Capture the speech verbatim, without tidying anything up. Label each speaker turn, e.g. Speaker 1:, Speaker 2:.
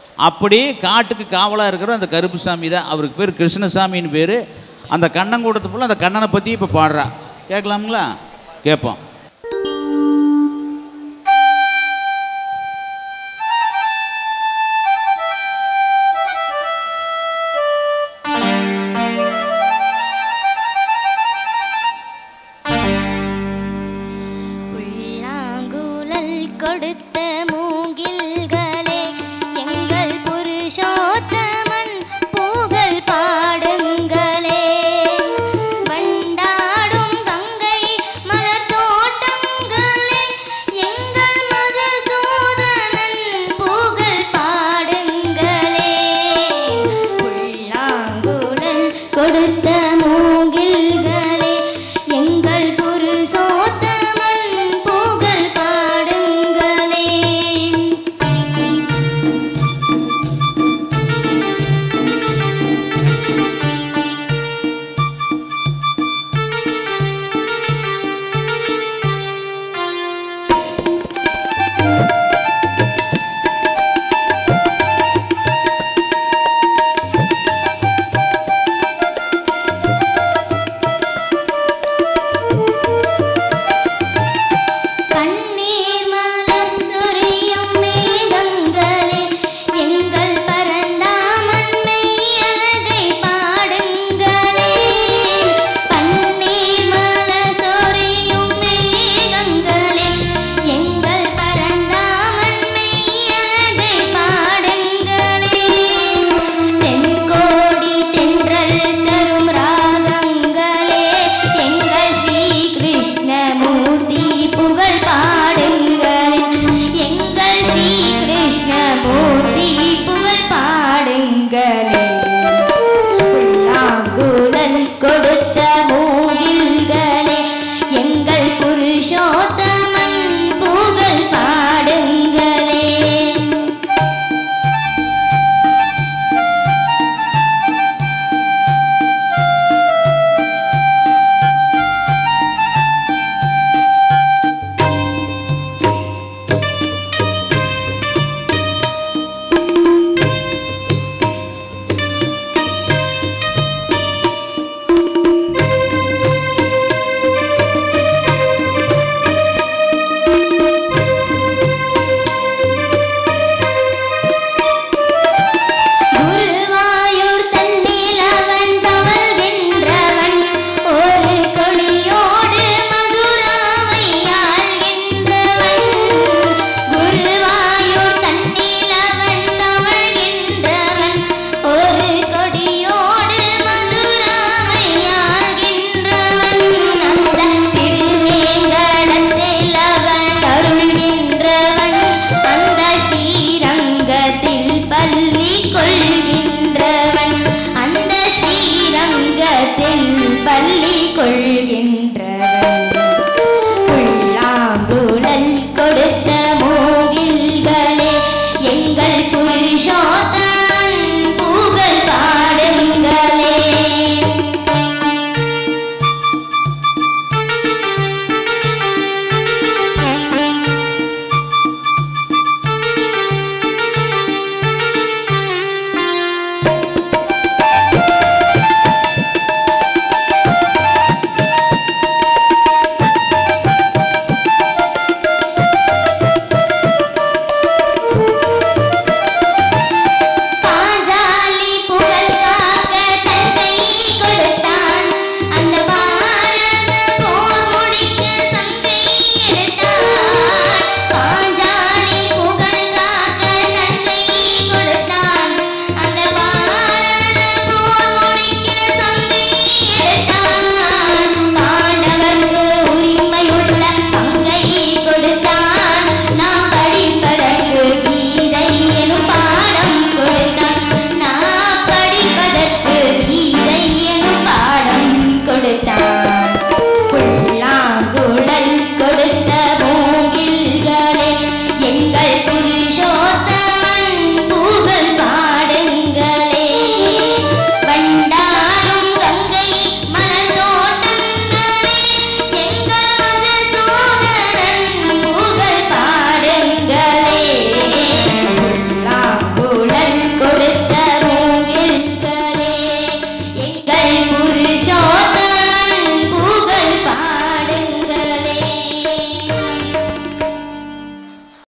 Speaker 1: அப்படி காட்டுக்கு காவலாக இருக்கிற அந்த கருப்பு சாமி தான். அவருக்கு பேர் கிருஷ்ணசாமின்னு பேர். அந்த கண்ணங்கூடத்து ஃபுல்லாக அந்த கண்ணனை பற்றி இப்போ பாடுறா. கேட்கலாமுங்களா? கேட்போம்.
Speaker 2: கொடுத்த மூங்கில்களே எங்கள் புருஷோத்தமன் புகழ் பாடுங்களே. வண்டாடும் கங்கை மலர் தோட்டங்களே எங்கள் மதுசூதனன் புகழ் பாடுங்களே. புல்லாங்குழல் கொடுத்த மூங்கில்களே எங்கள் புருஷோத்தமன் புகழ் பாடுங்களே. கண்ணீர் மலர் சொரியும் மேகங்களே எங்கள் பரந்தாமன் மெய்யழகை பாடுங்களே. கண்ணீர் மலர் சொரியும் மேகங்களே எங்கள் பரந்தாமன் மெய்யழகை பாடுங்களே. தென்கோடி தென்றல் தரும் ராகங்களே எங்கள் ஸ்ரீ கிருஷ்ணமூர்த்தி புகழ் பாடுங்களே. எங்கள் ஸ்ரீ கிருஷ்ணமூர்த்தி புகழ் பாடுங்களே. புல்லாங்குழல் கொடுத்த